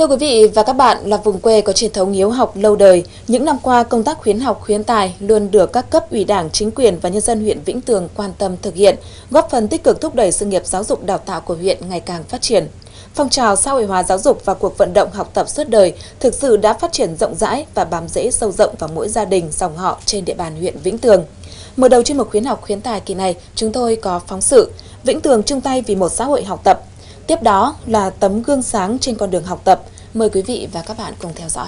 Thưa quý vị và các bạn, là vùng quê có truyền thống hiếu học lâu đời, những năm qua công tác khuyến học khuyến tài luôn được các cấp ủy Đảng, chính quyền và nhân dân huyện Vĩnh Tường quan tâm thực hiện, góp phần tích cực thúc đẩy sự nghiệp giáo dục đào tạo của huyện ngày càng phát triển. Phong trào xã hội hóa giáo dục và cuộc vận động học tập suốt đời thực sự đã phát triển rộng rãi và bám rễ sâu rộng vào mỗi gia đình, dòng họ trên địa bàn huyện Vĩnh Tường. Mở đầu chuyên mục khuyến học khuyến tài kỳ này, chúng tôi có phóng sự Vĩnh Tường chung tay vì một xã hội học tập. Tiếp đó là tấm gương sáng trên con đường học tập. Mời quý vị và các bạn cùng theo dõi.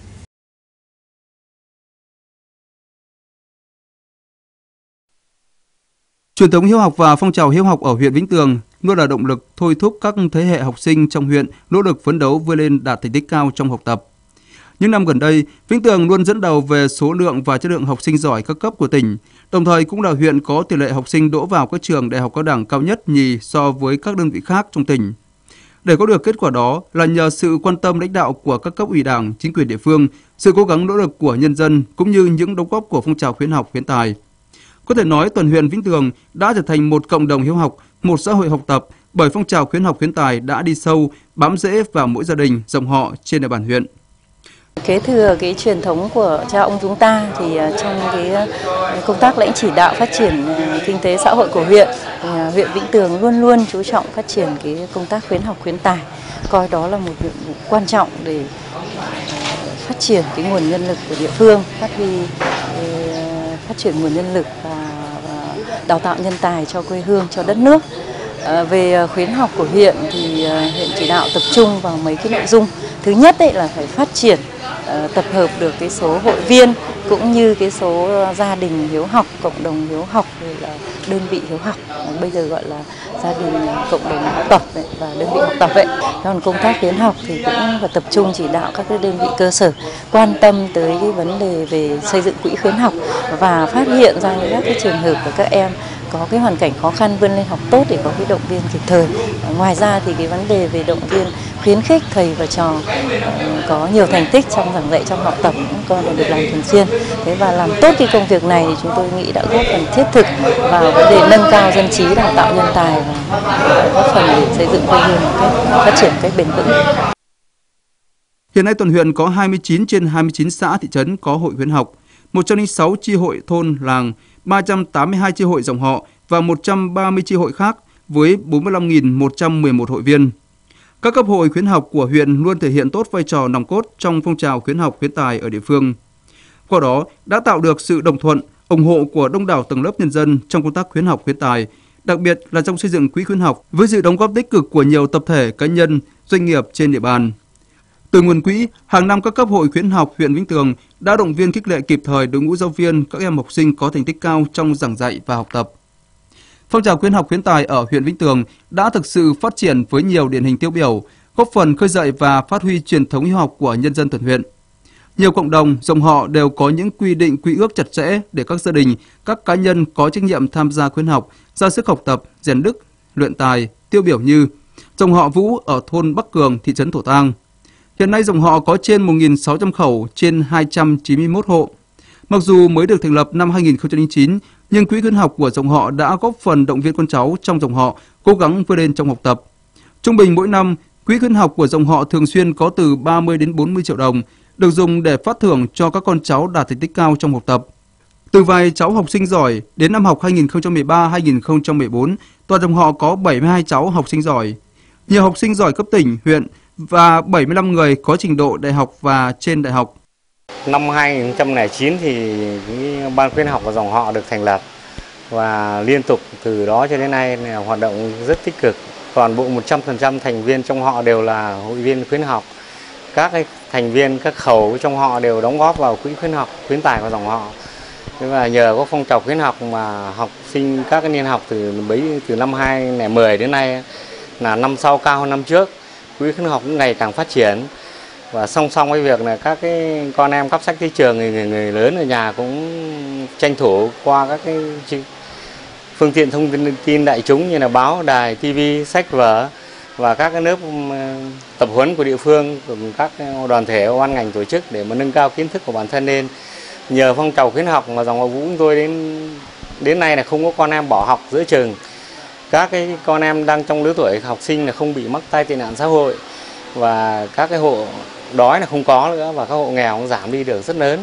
Truyền thống hiếu học và phong trào hiếu học ở huyện Vĩnh Tường luôn là động lực thôi thúc các thế hệ học sinh trong huyện nỗ lực phấn đấu vươn lên đạt thành tích cao trong học tập. Những năm gần đây, Vĩnh Tường luôn dẫn đầu về số lượng và chất lượng học sinh giỏi các cấp của tỉnh, đồng thời cũng là huyện có tỷ lệ học sinh đỗ vào các trường đại học cao đẳng cao nhất nhì so với các đơn vị khác trong tỉnh. Để có được kết quả đó là nhờ sự quan tâm lãnh đạo của các cấp ủy Đảng, chính quyền địa phương, sự cố gắng nỗ lực của nhân dân cũng như những đóng góp của phong trào khuyến học khuyến tài. Có thể nói toàn huyện Vĩnh Tường đã trở thành một cộng đồng hiếu học, một xã hội học tập bởi phong trào khuyến học khuyến tài đã đi sâu, bám rễ vào mỗi gia đình, dòng họ trên địa bàn huyện. Kế thừa cái truyền thống của cha ông chúng ta thì trong cái công tác lãnh chỉ đạo phát triển kinh tế xã hội của huyện, huyện Vĩnh Tường luôn luôn chú trọng phát triển cái công tác khuyến học khuyến tài, coi đó là một nhiệm vụ quan trọng để phát triển cái nguồn nhân lực của địa phương, phát triển nguồn nhân lực và đào tạo nhân tài cho quê hương, cho đất nước. Về khuyến học của huyện thì huyện chỉ đạo tập trung vào mấy cái nội dung. Thứ nhất là phải phát triển tập hợp được cái số hội viên cũng như cái số gia đình hiếu học, cộng đồng hiếu học rồi là đơn vị hiếu học, bây giờ gọi là gia đình cộng đồng học tập và đơn vị học tập vậy. Còn công tác khuyến học thì cũng phải tập trung chỉ đạo các cái đơn vị cơ sở quan tâm tới cái vấn đề về xây dựng quỹ khuyến học và phát hiện ra các cái trường hợp của các em có cái hoàn cảnh khó khăn vươn lên học tốt để có cái động viên kịp thời. Ngoài ra thì cái vấn đề về động viên khuyến khích thầy và trò có nhiều thành tích trong giảng dạy, trong học tập cũng còn được làm thường xuyên. Thế và làm tốt cái công việc này thì chúng tôi nghĩ đã góp phần thiết thực vào vấn đề nâng cao dân trí, đào tạo nhân tài và góp phần để xây dựng quê hương một cách phát triển một cách bền vững. Hiện nay toàn huyện có 29 trên 29 xã thị trấn có hội khuyến học, 106 chi hội thôn làng, 382 chi hội dòng họ và 130 chi hội khác với 45.111 hội viên. Các cấp hội khuyến học của huyện luôn thể hiện tốt vai trò nòng cốt trong phong trào khuyến học khuyến tài ở địa phương. Qua đó đã tạo được sự đồng thuận, ủng hộ của đông đảo tầng lớp nhân dân trong công tác khuyến học khuyến tài, đặc biệt là trong xây dựng quỹ khuyến học với sự đóng góp tích cực của nhiều tập thể, cá nhân, doanh nghiệp trên địa bàn. Từ nguồn quỹ, hàng năm các cấp hội khuyến học huyện Vĩnh Tường đã động viên khích lệ kịp thời đội ngũ giáo viên, các em học sinh có thành tích cao trong giảng dạy và học tập. Phong trào khuyến học khuyến tài ở huyện Vĩnh Tường đã thực sự phát triển với nhiều điển hình tiêu biểu, góp phần khơi dậy và phát huy truyền thống hiếu học của nhân dân toàn huyện. Nhiều cộng đồng, dòng họ đều có những quy định quy ước chặt chẽ để các gia đình, các cá nhân có trách nhiệm tham gia khuyến học, ra sức học tập, rèn đức, luyện tài, tiêu biểu như dòng họ Vũ ở thôn Bắc Cường, thị trấn Thổ Tang. Hiện nay dòng họ có trên 1.600 khẩu trên 291 hộ. Mặc dù mới được thành lập năm 2009, nhưng quỹ khuyến học của dòng họ đã góp phần động viên con cháu trong dòng họ cố gắng vươn lên trong học tập. Trung bình mỗi năm, quỹ khuyến học của dòng họ thường xuyên có từ 30 đến 40 triệu đồng, được dùng để phát thưởng cho các con cháu đạt thành tích cao trong học tập. Từ vài cháu học sinh giỏi, đến năm học 2013-2014, toàn dòng họ có 72 cháu học sinh giỏi. Nhiều học sinh giỏi cấp tỉnh, huyện và 75 người có trình độ đại học và trên đại học. Năm 2009 thì ban khuyến học của dòng họ được thành lập và liên tục từ đó cho đến nay là hoạt động rất tích cực. Toàn bộ 100% thành viên trong họ đều là hội viên khuyến học. Các thành viên, các khẩu trong họ đều đóng góp vào quỹ khuyến học, khuyến tài của dòng họ. Và nhờ có phong trào khuyến học mà học sinh các niên học từ năm 2010 đến nay là năm sau cao hơn năm trước. Quỹ khuyến học cũng ngày càng phát triển. Và song song với việc là các cái con em cắp sách tới trường, người lớn ở nhà cũng tranh thủ qua các cái phương tiện thông tin đại chúng như là báo, đài, TV, sách vở và các cái lớp tập huấn của địa phương cùng các đoàn thể ban ngành tổ chức để mà nâng cao kiến thức của bản thân lên. Nhờ phong trào khuyến học mà dòng họ Vũ chúng tôi đến nay là không có con em bỏ học giữa chừng. Các cái con em đang trong lứa tuổi học sinh là không bị mắc tai tệ nạn xã hội. và các cái hộ đói là không có nữa và các hộ nghèo cũng giảm đi được rất lớn.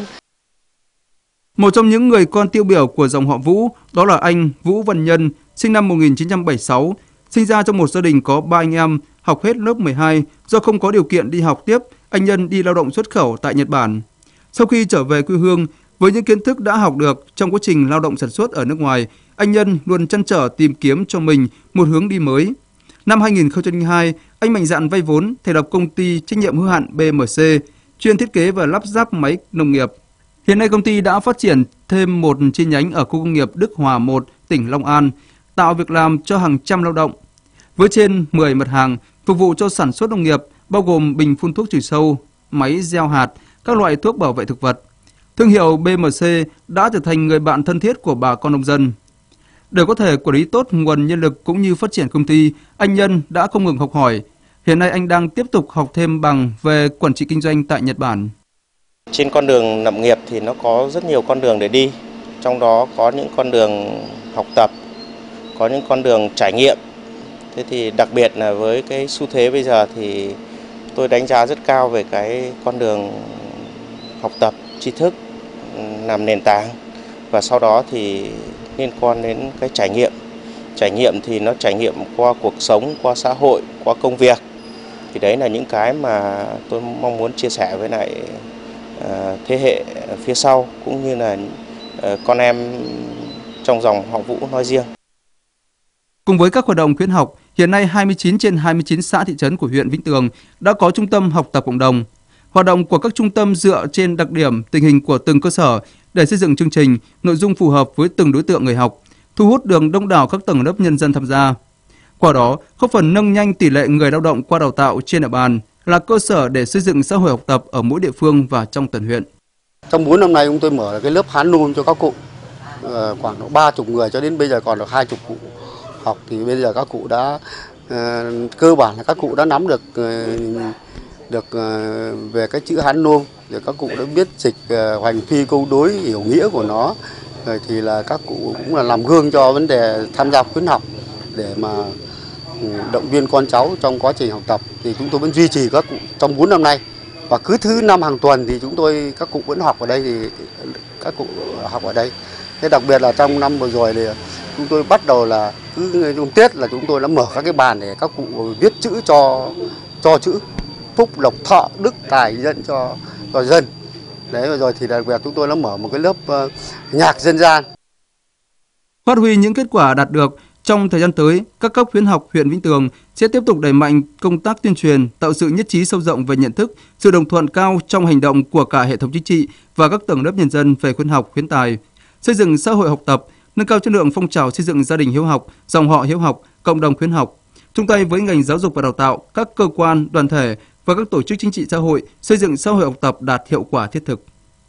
Một trong những người con tiêu biểu của dòng họ Vũ đó là anh Vũ Văn Nhân, sinh năm 1976, sinh ra trong một gia đình có 3 anh em, học hết lớp 12. Do không có điều kiện đi học tiếp, anh Nhân đi lao động xuất khẩu tại Nhật Bản. Sau khi trở về quê hương, với những kiến thức đã học được trong quá trình lao động sản xuất ở nước ngoài, anh Nhân luôn trăn trở tìm kiếm cho mình một hướng đi mới. Năm 2002, anh mạnh dạn vay vốn thành lập công ty trách nhiệm hữu hạn BMC, chuyên thiết kế và lắp ráp máy nông nghiệp. Hiện nay công ty đã phát triển thêm một chi nhánh ở khu công nghiệp Đức Hòa 1, tỉnh Long An, tạo việc làm cho hàng trăm lao động. Với trên 10 mặt hàng phục vụ cho sản xuất nông nghiệp, bao gồm bình phun thuốc trừ sâu, máy gieo hạt, các loại thuốc bảo vệ thực vật. Thương hiệu BMC đã trở thành người bạn thân thiết của bà con nông dân. Để có thể quản lý tốt nguồn nhân lực cũng như phát triển công ty, anh Nhân đã không ngừng học hỏi. Hiện nay anh đang tiếp tục học thêm bằng về quản trị kinh doanh tại Nhật Bản. Trên con đường lập nghiệp thì nó có rất nhiều con đường để đi. Trong đó có những con đường học tập, có những con đường trải nghiệm. Thế thì đặc biệt là với cái xu thế bây giờ thì tôi đánh giá rất cao về cái con đường học tập tri thức làm nền tảng và sau đó thì liên quan đến cái trải nghiệm. Trải nghiệm thì nó trải nghiệm qua cuộc sống, qua xã hội, qua công việc. Thì đấy là những cái mà tôi mong muốn chia sẻ với lại thế hệ phía sau cũng như là con em trong dòng họ Vũ nói riêng. Cùng với các hoạt động khuyến học, hiện nay 29 trên 29 xã thị trấn của huyện Vĩnh Tường đã có trung tâm học tập cộng đồng. Hoạt động của các trung tâm dựa trên đặc điểm tình hình của từng cơ sở để xây dựng chương trình, nội dung phù hợp với từng đối tượng người học, thu hút được đông đảo các tầng lớp nhân dân tham gia. Qua đó, góp phần nâng nhanh tỷ lệ người lao động qua đào tạo trên địa bàn, là cơ sở để xây dựng xã hội học tập ở mỗi địa phương và trong toàn huyện. Trong 4 năm nay chúng tôi mở cái lớp Hán Nôm cho các cụ, khoảng 30 người cho đến bây giờ còn được 20 cụ học, thì bây giờ các cụ đã cơ bản là các cụ đã nắm được về cái chữ Hán Nôm, rồi các cụ đã biết dịch hoành phi câu đối, hiểu nghĩa của nó, rồi thì là các cụ cũng là làm gương cho vấn đề tham gia khuyến học để mà động viên con cháu trong quá trình học tập. Thì chúng tôi vẫn duy trì các cụ trong 4 năm nay, và cứ thứ năm hàng tuần thì các cụ vẫn học ở đây, thì các cụ học ở đây. Thế đặc biệt là trong năm vừa rồi thì chúng tôi bắt đầu là cứ trong Tết là chúng tôi đã mở các cái bàn để các cụ viết chữ cho chữ phúc lộc thọ đức tài dân cho dân. Đấy, rồi thì đặc biệt chúng tôi đã mở một cái lớp nhạc dân gian. Phát huy những kết quả đạt được, trong thời gian tới, các cấp khuyến học huyện Vĩnh Tường sẽ tiếp tục đẩy mạnh công tác tuyên truyền, tạo sự nhất trí sâu rộng về nhận thức, sự đồng thuận cao trong hành động của cả hệ thống chính trị và các tầng lớp nhân dân về khuyến học, khuyến tài, xây dựng xã hội học tập, nâng cao chất lượng phong trào xây dựng gia đình hiếu học, dòng họ hiếu học, cộng đồng khuyến học, chung tay với ngành giáo dục và đào tạo, các cơ quan, đoàn thể và các tổ chức chính trị xã hội xây dựng xã hội học tập đạt hiệu quả thiết thực.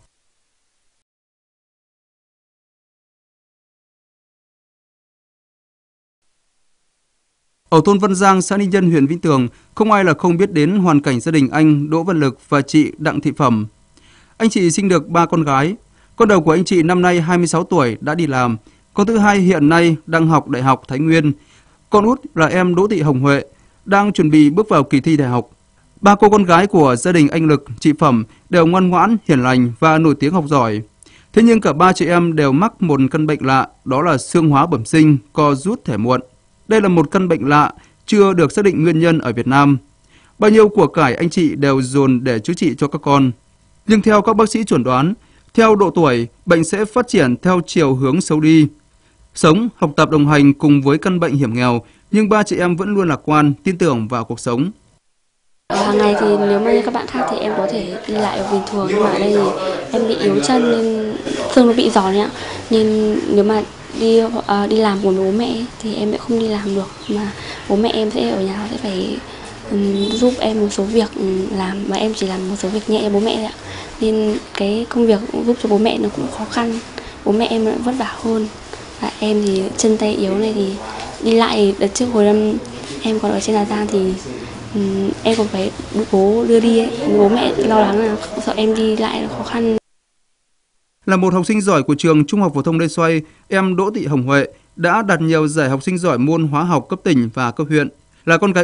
Ở thôn Văn Giang, xã Ninh Nhân, huyện Vĩnh Tường, không ai là không biết đến hoàn cảnh gia đình anh Đỗ Văn Lực và chị Đặng Thị Phẩm. Anh chị sinh được 3 con gái. Con đầu của anh chị năm nay 26 tuổi đã đi làm. Con thứ hai hiện nay đang học Đại học Thái Nguyên. Con út là em Đỗ Thị Hồng Huệ, đang chuẩn bị bước vào kỳ thi đại học. 3 cô con gái của gia đình anh Lực, chị Phẩm đều ngoan ngoãn, hiền lành và nổi tiếng học giỏi. Thế nhưng cả 3 chị em đều mắc một căn bệnh lạ, đó là xương hóa bẩm sinh, co rút thể muộn. Đây là một căn bệnh lạ, chưa được xác định nguyên nhân ở Việt Nam. Bao nhiêu của cải anh chị đều dồn để chữa trị cho các con. Nhưng theo các bác sĩ chuẩn đoán, theo độ tuổi, bệnh sẽ phát triển theo chiều hướng xấu đi. Sống, học tập đồng hành cùng với căn bệnh hiểm nghèo, nhưng 3 chị em vẫn luôn lạc quan, tin tưởng vào cuộc sống. Hàng ngày thì nếu mà như các bạn khác thì em có thể đi lại được bình thường, nhưng mà ở đây thì em bị yếu chân nên xương nó bị giòn nhá. Nên nếu mà đi làm cùng với bố mẹ thì em sẽ không đi làm được, mà bố mẹ em sẽ ở nhà sẽ phải giúp em một số việc làm, mà em chỉ làm một số việc nhẹ cho bố mẹ thôi ạ. Nên cái công việc giúp cho bố mẹ nó cũng khó khăn, bố mẹ em vất vả hơn. Và em thì chân tay yếu này thì đi lại, đợt trước hồi năm em còn ở trên Hà Giang thì em còn phải bố đưa đi ấy. Bố mẹ lo lắng là sợ em đi lại là khó khăn. Là một học sinh giỏi của trường Trung học phổ thông Lê Xoay, em Đỗ Thị Hồng Huệ đã đạt nhiều giải học sinh giỏi môn hóa học cấp tỉnh và cấp huyện. Là con gái út,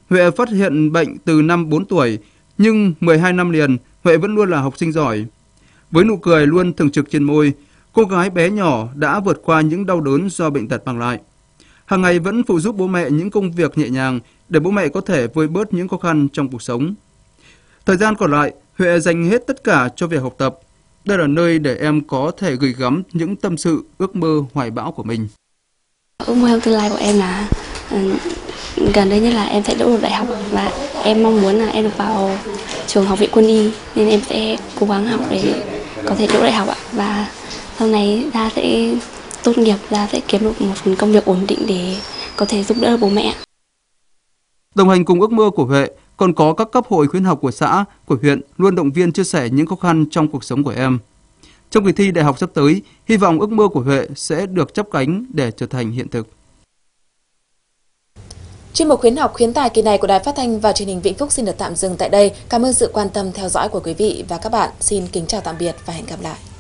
Huệ phát hiện bệnh từ năm 4 tuổi, nhưng 12 năm liền, Huệ vẫn luôn là học sinh giỏi. Với nụ cười luôn thường trực trên môi, cô gái bé nhỏ đã vượt qua những đau đớn do bệnh tật mang lại. Hàng ngày vẫn phụ giúp bố mẹ những công việc nhẹ nhàng để bố mẹ có thể vơi bớt những khó khăn trong cuộc sống. Thời gian còn lại, Huệ dành hết tất cả cho việc học tập. Đây là nơi để em có thể gửi gắm những tâm sự, ước mơ, hoài bão của mình. Ước mơ trong tương lai của em là gần đây nhất là em sẽ đỗ được đại học, và em mong muốn là em được vào trường Học viện Quân y, nên em sẽ cố gắng học để có thể đỗ đại học ạ. Và sau này ra sẽ tốt nghiệp, ra sẽ kiếm được một phần công việc ổn định để có thể giúp đỡ bố mẹ. Đồng hành cùng ước mơ của Huệ còn có các cấp hội khuyến học của xã, của huyện luôn động viên chia sẻ những khó khăn trong cuộc sống của em. Trong kỳ thi đại học sắp tới, hy vọng ước mơ của Huệ sẽ được chắp cánh để trở thành hiện thực. Chuyên mục khuyến học khuyến tài kỳ này của Đài Phát thanh và Truyền hình Vĩnh Phúc xin được tạm dừng tại đây. Cảm ơn sự quan tâm theo dõi của quý vị và các bạn. Xin kính chào tạm biệt và hẹn gặp lại.